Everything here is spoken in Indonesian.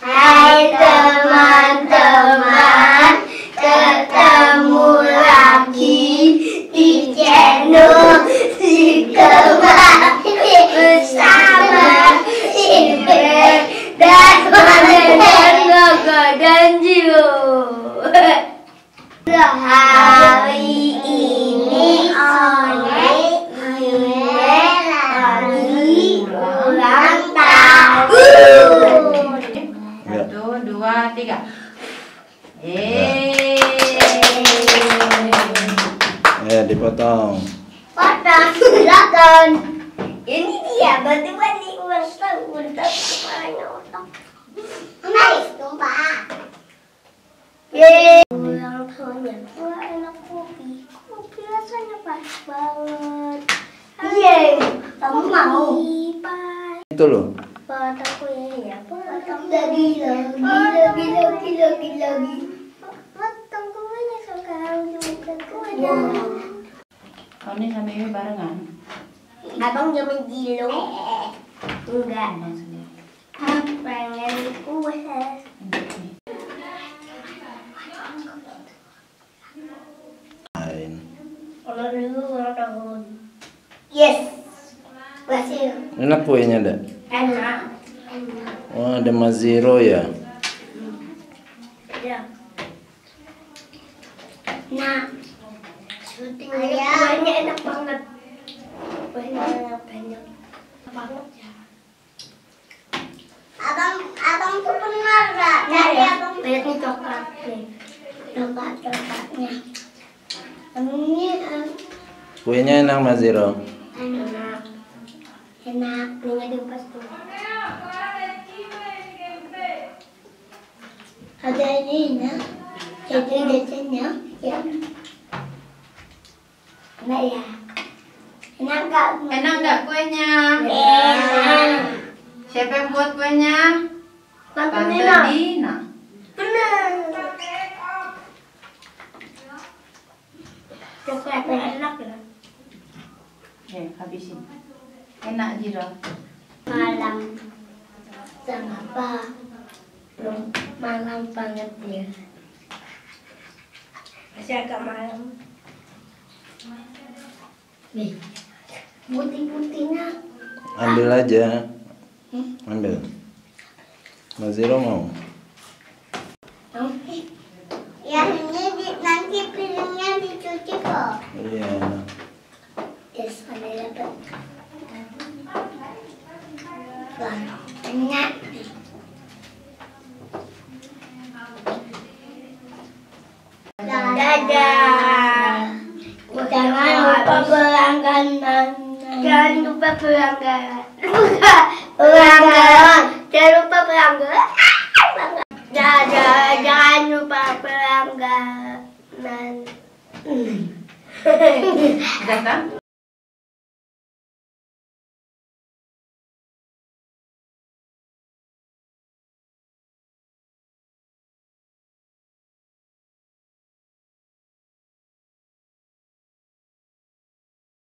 Hai teman-teman, ketemu lagi di channel Si Kembar bersama Siwe dan Mone, Rangga dan Ziro. Hari ini lagi ulang tahun. 1, 2, 3. Dipotong. Potong, silakan. Ini dia batu-batu ulang tahun, tapi kepalanya otak. Nice, tumpah. Yeay. Ulang tahunnya. Wah, enak kopi. Kopi rasanya pas banget. Yeay. Kamu mau? Itu loh. Potong kuenya, potong lagi. Potong kuenya sekarang juga kuenya. Ini sama Iwi barengan. Abang jaman Ziro. Enggak. Abang sendiri. Pengen kue. Kalau dulu ulang tahun. Yes. Berhasil. Enak kuenya ada. Enak. Oh, ada Mas Ziro ya. Ya. Nah. Syutingnya kuenya enak banget. Kuenya enak banget ya. Abang tuh pernah nggak dari abang lihat nih coklat nih, coklatnya. Ini Kuenya enak Mas Ziro. enak, minyak diupas tuh. Ada ini ya, jadi desainnya ya. Enak ya. Enak nggak kuenya? Enak. Siapa yang buat kuenya? Tante Tante Nina. Dina. Benar. Coklatnya enak ya. Habisin. Enak Ziro. Malam sama apa? Belum malam banget ya. Masih agak malam. Nih, putih-putihnya. Ambil aja. Ambil. Mas Ziro mau. Ya ini nanti piringnya dicuci kok. Iya. Yes, ada dapat. Enak. Dadah. Jangan lupa berlangganan. Jangan lupa berlangganan. Jangan lupa berlangganan. Dadah. Jangan lupa berlangganan. Udah kan?